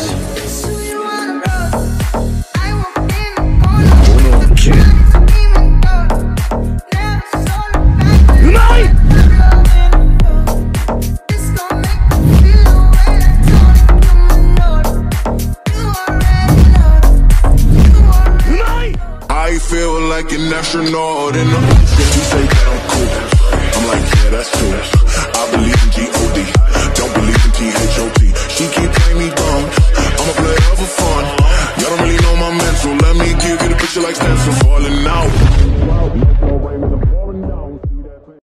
I feel like an astronaut in the ocean. She say that I'm cool. I'm like, yeah, that's cool. I believe in G-O-D, don't believe in T-H-O-T. She keep playing me dumb, I'm a player for fun. Y'all don't really know my mental. Let me give you the picture like Stan